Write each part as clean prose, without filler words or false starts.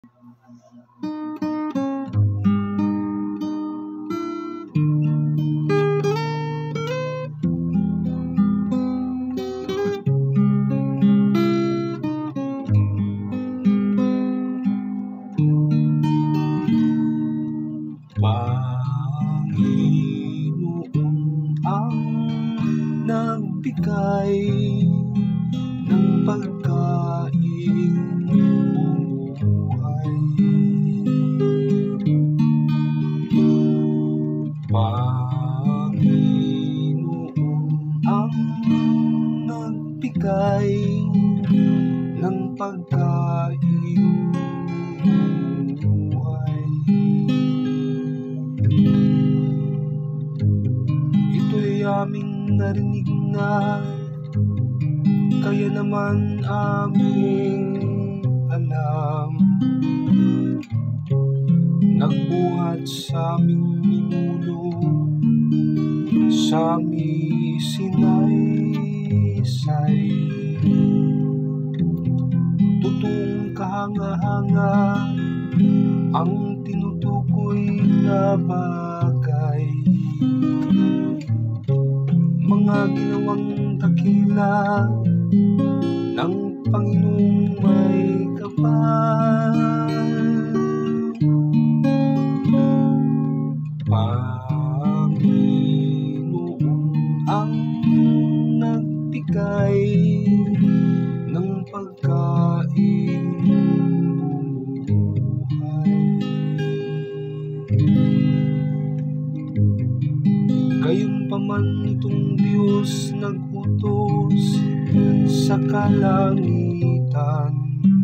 Panginoon ang nagbigay ng pagkain bumuhay. Panginoon ang nagbigay ng pagkain bumuhay. Ito'y aming narinig na, kaya naman aming alam. Nagbuhat sa aming ninuno, sa aming sinaysay. Totoong kahanga-hanga ang tinutukoy na bagay. Mga ginawang dakila ng Panginoong may kapal. Panginoon ang nagbigay ng pagkain bumuhay. Gayunpaman itong Diyos nagutos sa kalangitan,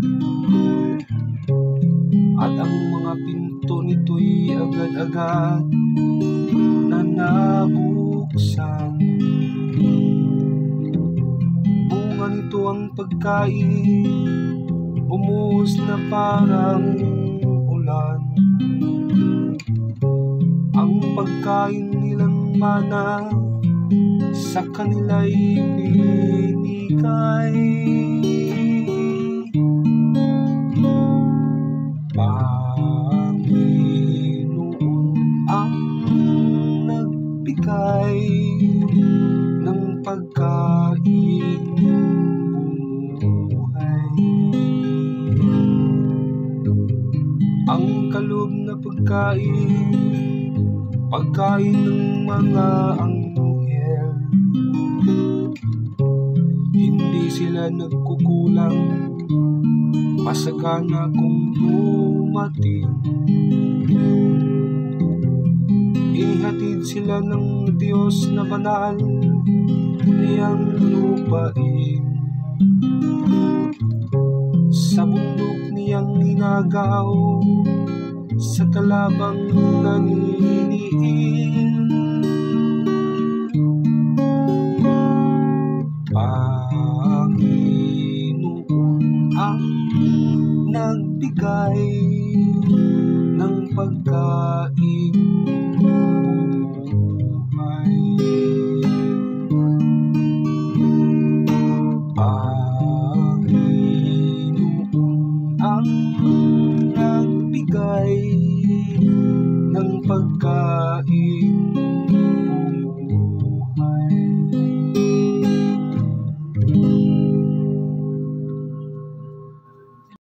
at ang mga pinto nito'y agad-agad na nabuksan. Bunga nito ang pagkain, bumuhos na parang ulan. Ang pagkain nilang mana sa kanila'y binigay. Panginoon ang nagbigay ng pagkain bumuhay. Ang kaloob na pagkain, pagkain ng mga anghel. Hindi sila nagkukulang, masagana kung dumating. Inihatid sila ng Diyos na banal niyang lupain. Sa bundok niyang inagaw, sa talabang naniniil. Panginoon ang nagbigay ng pagkain